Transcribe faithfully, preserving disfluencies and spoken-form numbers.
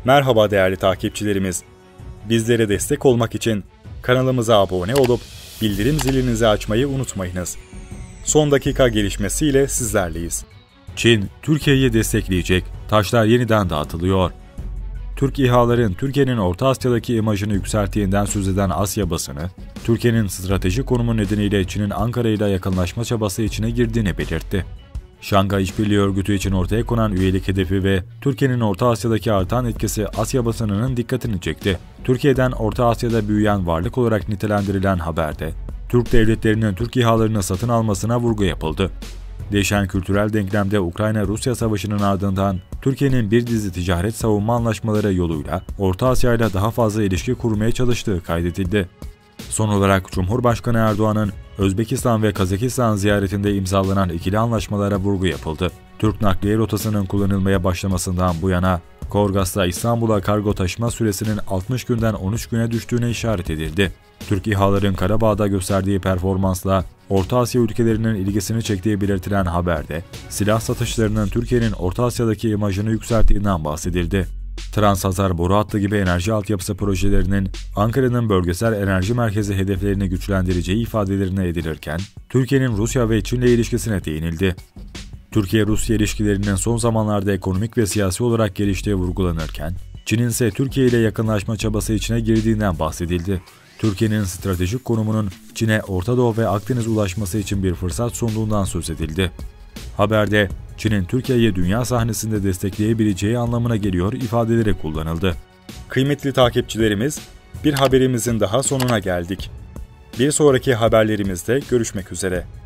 Merhaba değerli takipçilerimiz. Bizlere destek olmak için kanalımıza abone olup bildirim zilinizi açmayı unutmayınız. Son dakika gelişmesiyle sizlerleyiz. Çin, Türkiye'yi destekleyecek, taşlar yeniden dağıtılıyor. Türk İHA'ların Türkiye'nin Orta Asya'daki imajını yükselttiğinden söz eden Asya basını, Türkiye'nin stratejik konumu nedeniyle Çin'in Ankara ile yakınlaşma çabası içine girdiğini belirtti. Şanghay İşbirliği Örgütü için ortaya konan üyelik hedefi ve Türkiye'nin Orta Asya'daki artan etkisi Asya basınının dikkatini çekti. Türkiye'den Orta Asya'da büyüyen varlık olarak nitelendirilen haberde, Türk devletlerinin Türk İHA'larını satın almasına vurgu yapıldı. Değişen kültürel denklemde Ukrayna-Rusya savaşının ardından Türkiye'nin bir dizi ticaret savunma anlaşmaları yoluyla Orta Asya ile daha fazla ilişki kurmaya çalıştığı kaydedildi. Son olarak Cumhurbaşkanı Erdoğan'ın Özbekistan ve Kazakistan ziyaretinde imzalanan ikili anlaşmalara vurgu yapıldı. Türk nakliye rotasının kullanılmaya başlamasından bu yana Korgas'ta İstanbul'a kargo taşıma süresinin altmış günden on üç güne düştüğüne işaret edildi. Türk İHA'ların Karabağ'da gösterdiği performansla Orta Asya ülkelerinin ilgisini çektiği belirtilen haberde, silah satışlarının Türkiye'nin Orta Asya'daki imajını yükselttiğinden bahsedildi. Transhazar boru hattı gibi enerji altyapısı projelerinin Ankara'nın bölgesel enerji merkezi hedeflerini güçlendireceği ifadelerine edilirken, Türkiye'nin Rusya ve Çin'le ilişkisine değinildi. Türkiye-Rusya ilişkilerinin son zamanlarda ekonomik ve siyasi olarak geliştiği vurgulanırken, Çin'in ise Türkiye ile yakınlaşma çabası içine girdiğinden bahsedildi. Türkiye'nin stratejik konumunun Çin'e Orta Doğu ve Akdeniz ulaşması için bir fırsat sunduğundan söz edildi. Haberde, Çin'in Türkiye'yi dünya sahnesinde destekleyebileceği anlamına geliyor ifadeleri kullanıldı. Kıymetli takipçilerimiz, bir haberimizin daha sonuna geldik. Bir sonraki haberlerimizde görüşmek üzere.